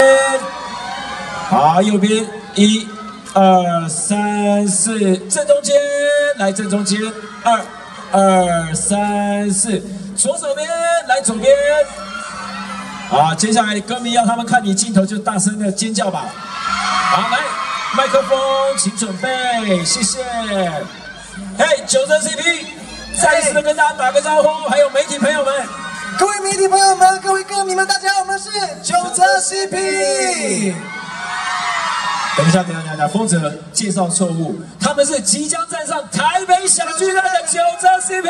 好，右边1、2、3、4，正中间，来正中间，2、3、4，左手边来左边。好，接下来歌迷要他们看你镜头就大声的尖叫吧。好，来麦克风，请准备，谢谢。嘿，九泽 CP， 再一次的跟大家打个招呼，还有媒体朋友们。 各位媒体朋友们，各位歌迷们，大家好，我们是九泽 CP。 等一下，丰泽介绍错误，他们是即将站上台北小巨蛋的九泽 CP，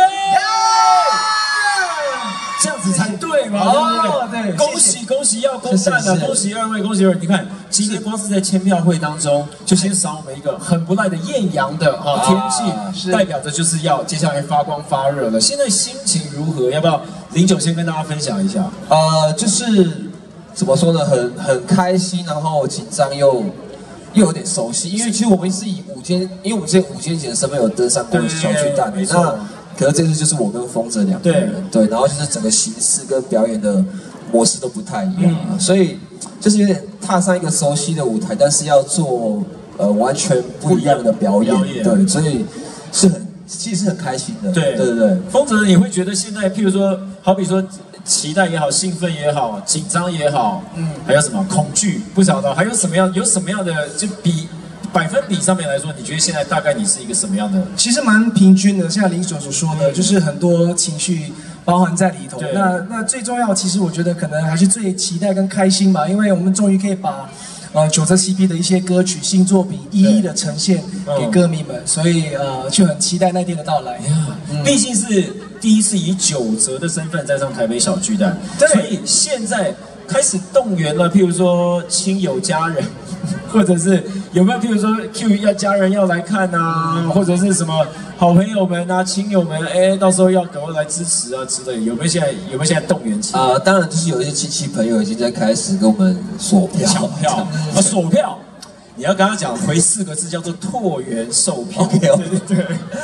这样子才对嘛，对不对？恭喜要公蛋了，恭喜二位，恭喜二位！你看，今天光是在签票会当中，就先赏我们一个很不赖的艳阳的天气，代表着就是要接下来发光发热了。现在心情如何？要不要09先跟大家分享一下？ 就是怎么说呢，很开心，然后紧张又有点熟悉，因为其实我们是以因为我们之前5间前的身份有登上过小巨蛋，那可是这次就是我跟丰泽2个人，对，然后就是整个形式跟表演的模式都不太一样，所以就是有点踏上一个熟悉的舞台，但是要做完全不一样的表演，对，所以其实是很开心的，对。 丰泽，你会觉得现在，譬如说，好比说期待也好，兴奋也好，紧张也好，还有什么恐惧？不晓得还有什么样的，就百分比上面来说，你觉得现在大概你是一个什么样的？ 其实蛮平均的，像09所说的，就是很多情绪包含在里头。那最重要，其实我觉得可能还是最期待跟开心吧，因为我们终于可以把九泽 CP 的一些歌曲新作品一一的呈现给歌迷们，所以就很期待那天的到来。 毕竟是第一次以九泽的身份站上台北小巨蛋，所以现在开始动员了，譬如说亲友家人，或者是有没有譬如说 Q 家人要来看啊，或者是什么好朋友们啊、亲友们，到时候要赶快来支持啊之类，有没有现在动员起来？ 当然就是有一些亲戚朋友已经在开始跟我们锁票， 抢票锁票。你要跟他讲回4个字，叫做拓元售票。对，回这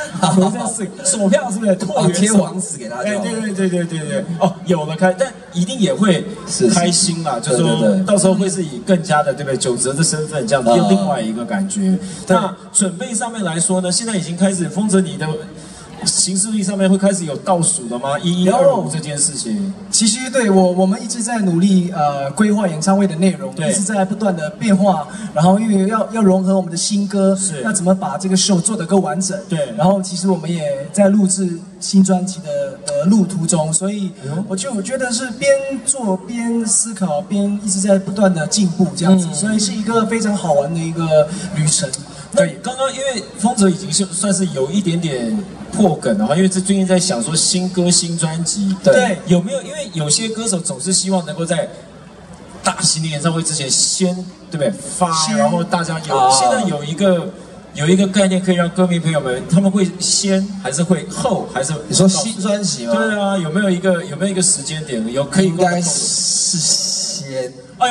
4个锁票是不是？拓元贴网址给他。 对。有了但一定也会开心啦，就是说到时候会是以更加的对不对九泽的身份这样子，另外一个感觉。那准备上面来说呢，现在已经开始，丰泽你的行事历上面会开始有倒数了吗？1125这件事情， 其实对我们一直在努力规划演唱会的内容，一直在不断的变化，然后因为要融合我们的新歌，要怎么把这个 show 做得更完整。对，然后其实我们也在录制新专辑的路途中，所以我觉得是边做边思考，边一直在不断的进步这样子，所以是一个非常好玩的一个旅程。 对，刚刚因为丰泽已经算是有一点点破梗了，因为最近在想说新歌新专辑，对，有没有？因为有些歌手总是希望能够在大型的演唱会之前先对不对发，然后大家现在有一个概念可以让歌迷朋友们，他们会先还是会后还是？ 你说新专辑吗？ 对啊，有没有一个时间点？可以应该是先。 哎呦！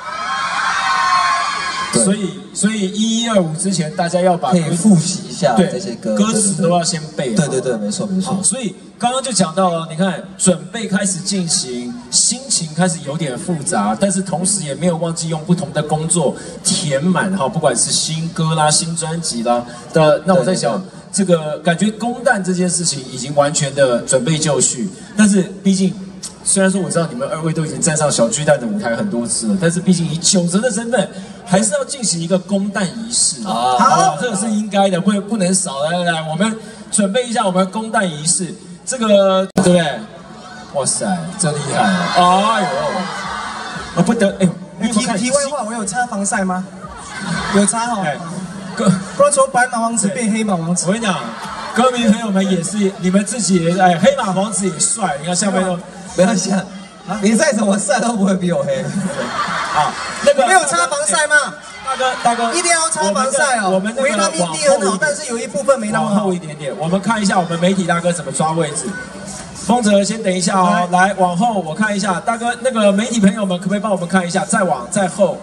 所以1125之前，大家要把可以复习一下这些歌词都要先背。 对，没错。 所以刚刚就讲到了，你看准备开始进行，心情开始有点复杂，但是同时也没有忘记用不同的工作填满不管是新歌啦、新专辑啦的。那我在想，这个感觉公蛋这件事情已经完全的准备就绪，但是毕竟。虽然说我知道你们2位都已经站上小巨蛋的舞台很多次了，但是毕竟以九泽的身份，还是要进行一个公蛋仪式啊。好，这个是应该的，不能少。来，我们准备一下我们公蛋仪式，这个对不对？哇塞，真厉害！哎呦，不得题外话，我有擦防晒吗？有擦不然从白马王子变黑马王子。 我跟你讲，歌迷朋友们也是，你们自己也黑马王子也帅，你看下面都。 不要想，你再怎么晒都不会比我黑。 那个没有擦防晒吗？ 大哥， 一定要擦防晒哦。 我们维他命 D 很好，但是有一部分没那么好。 往后一点点，我们看一下我们媒体大哥怎么抓位置。丰泽先等一下哦，来往后我看一下，大哥那个媒体朋友们可不可以帮我们看一下？再往再后，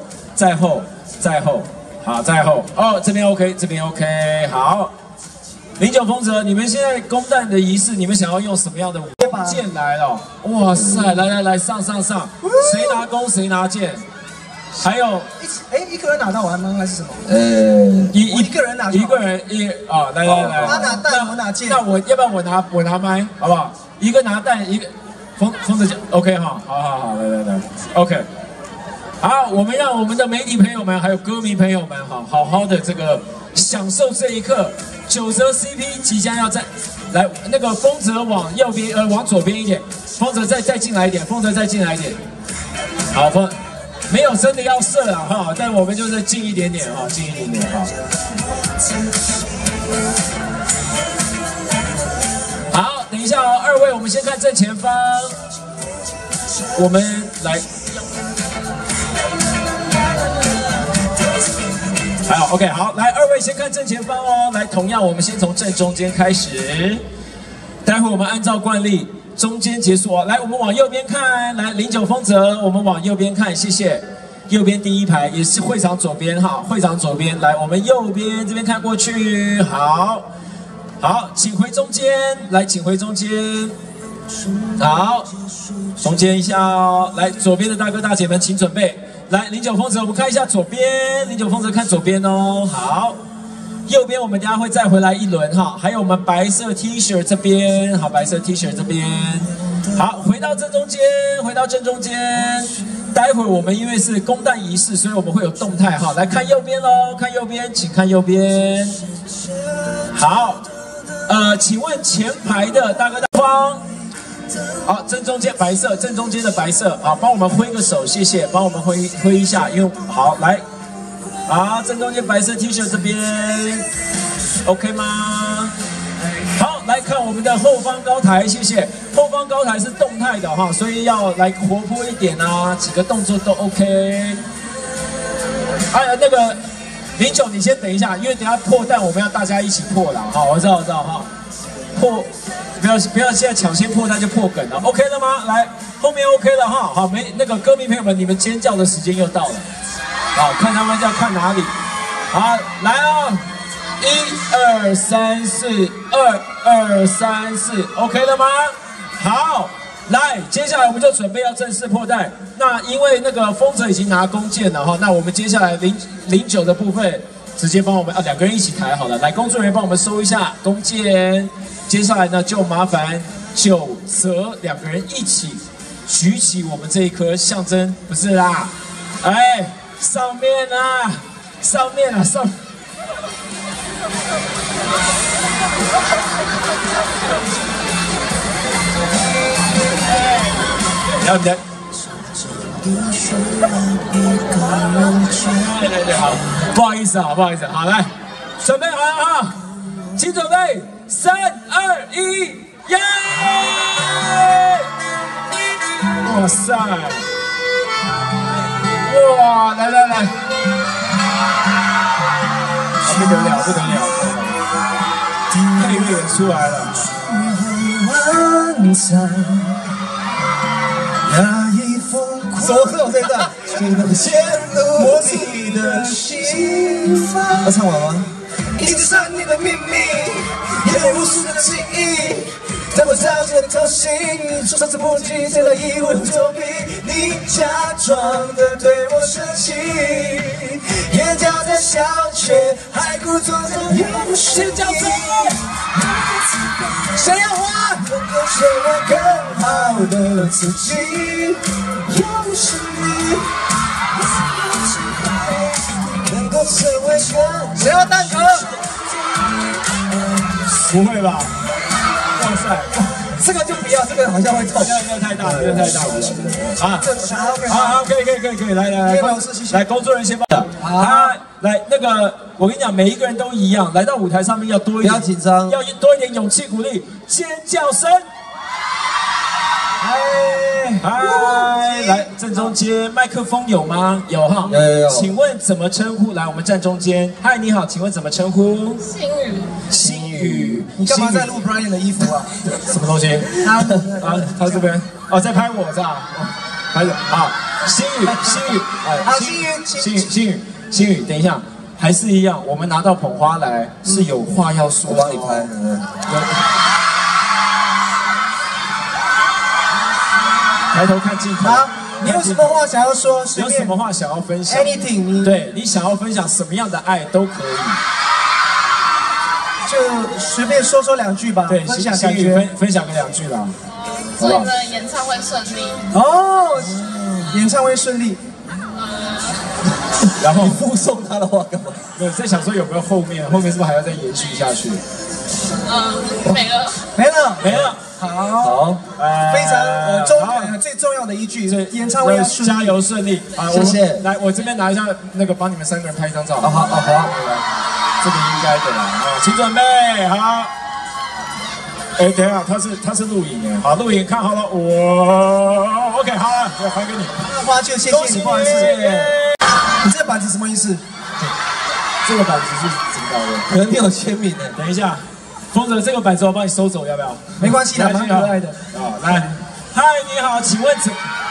好，再后哦，这边 OK， 这边 OK， 好。09丰泽，你们现在公蛋的仪式，你们想要用什么样的剑来了？哇塞，来，上，谁拿弓谁拿剑？ 还有一个人拿到完吗？还是什么？ 一个人拿， 一个人来， 他拿蛋，我拿剑。 那我要不然我拿麦，好不好？一个拿蛋，一个疯子，OK 哈，好，来 ，OK。好，我们让我们的媒体朋友们还有歌迷朋友们好好的这个享受这一刻。9折 CP 即将要来，那个丰泽往右边，往左边一点，丰泽再进来一点，丰泽再进来一点。好，没有真的要射啊哈，但我们就是近一点点哈，近一点点哈。好，等一下哦，二位，我们先看正前方，我们来。好 ，OK， 好，来，二位先看正前方哦。来，同样我们先从正中间开始，待会我们按照惯例，中间结束哦。来，我们往右边看，来09丰泽，我们往右边看，谢谢。右边第一排也是会场左边哈，会场左边，来，我们右边这边看过去，好，请回中间，来，请回中间，好，中间一下哦。来，左边的大哥大姐们请准备。来，09丰泽，我们看一下左边，09丰泽看左边哦。好，右边我们等下会再回来一轮哈。还有我们白色 T 恤这边，好，白色 T 恤这边，好，回到正中间，回到正中间。待会我们因为是公诞仪式，所以我们会有动态哈。来看右边喽，看右边，请看右边。好，请问前排的大哥大方。好，正中间白色，正中间的白色，好，帮我们挥个手，谢谢，帮我们挥一下，因为好来，好，正中间白色 T 恤这边 ，OK 吗？好，来看我们的后方高台，谢谢，后方高台是动态的哈，所以要来活泼一点啊，几个动作都 OK。那个09，你先等一下，因为等一下破蛋我们要大家一起破了，好，我知道哈，破。不要现在抢先破蛋就破梗了 ，OK 了吗？来，后面 OK 了哈，好，那个歌迷朋友们，你们尖叫的时间又到了，好，看他们要看哪里，好，来哦，1、2、3、4，2、2、3、4，OK 了吗？好，来，接下来我们就准备要正式破蛋。那因为那个丰泽已经拿弓箭了哈，那我们接下来09的部分直接帮我们2个人一起抬好了，来，工作人员帮我们收一下弓箭。接下来呢，就麻烦9泽2个人一起举起我们这一颗象征，不是啦，上面啊，然后你的，对，好，不好意思，好，来，准备好了啊，请准备。3、2、1，耶！哇塞！哇，来！不得了！配乐也出来了。 怎么会有这段？魔力的心，要唱完吗？一直上你的秘密，眼里无数的记忆，在我着急的偷心，说次不及，谁来意会作弊？你假装的对我生气，眼角在笑，却还故作的有谁叫做？谁要花？能够成为更好的自己，又是你。谁要蛋壳？ 不会吧？哇塞！ 这个就不要，这个好像会痛。 这个太大了，好，可以，来，工作人员先帮。来，那个，我跟你讲，每一个人都一样，来到舞台上面要多一点， 不要紧张， 要多一点勇气鼓励，尖叫声。嗨，来正中间，麦克风有吗？有哈， 有。请问怎么称呼？来，我们站中间。嗨，你好，请问怎么称呼？ 星宇， 你干嘛在录 Brian 的衣服啊？ 什么东西？他这边在拍我是吧？拍的好，星宇，等一下，还是一样，我们拿到捧花来是有话要说， 我帮你拍， 抬头看镜头。 你有什么话想要说？随便有什么话想要分享 ？Anything， 你对你想要分享什么样的爱都可以。 就随便说2句吧， 对， 分享心语感觉。 分享个2句啦。 祝你的演唱会顺利。 哦，演唱会顺利。 然后你附送他的话干嘛？ 没有在想说有没有后面是不是还要再延续下去？ 没了。 没了， 没了。 好，非常最重要的一句，演唱会要顺利， 加油顺利啊！ 谢谢。 来，我这边拿一下那个，帮你们3个人拍一张照。 好， 这个应该的啦啊，请准备好。哎，等一下，他是录影哎，好，录影看好了，我 OK 好了，我还给你。 花就谢谢你，不好意思。你这个板子什么意思？ 这个板子是怎么搞的？ 可能没有签名呢。 等一下，风泽，这个板子我帮你收走，要不要？ 没关系的，蛮可爱的。 啊，来，嗨，你好，请问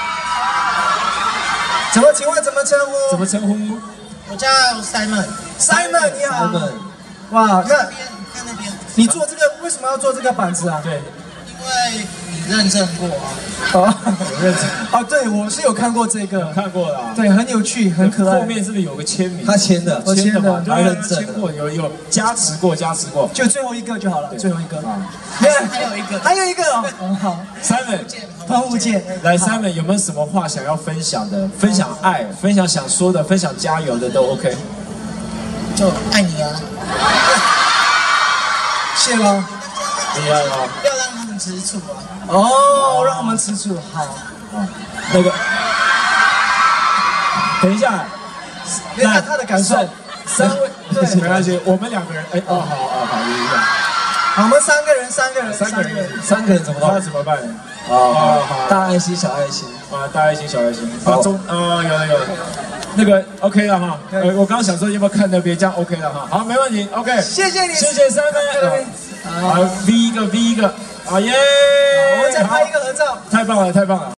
请问怎么称呼？ 怎么称呼？ 我叫 Simon。 Simon 你好。哇，那你做这个为什么要做这个板子啊？ 对， 因为你认证过啊。 有认真。 哦，对，我是有看过这个， 看过了。 对，很有趣，很可爱。 后面是不是有个签名？ 他签的， 我签的， 他认证过，有加持过。 就最后一个就好了，最后一个。还有一个哦，好。 Simon， 喷雾键。 来 ，Simon 有没有什么话想要分享的？分享爱，分享想说的，分享加油的都 OK。 就爱你啊！ 谢喽。 厉害吗？ 要让他们吃醋啊！ 哦，让我们吃醋，好。 那个，等一下， 那他的感受。 3位，对，没关系，我们2个人，哎，好， 好，我们三个人怎么办？那怎么办？ 大爱心小爱心啊，大爱心小爱心，啊有，那个 OK 了哈，我刚刚想说要不要看那边，这样 OK 了哈，好，没问题 ，OK， 谢谢你， 谢谢3位，好 V 一个，啊耶， 我们再拍一个合照， 太棒了。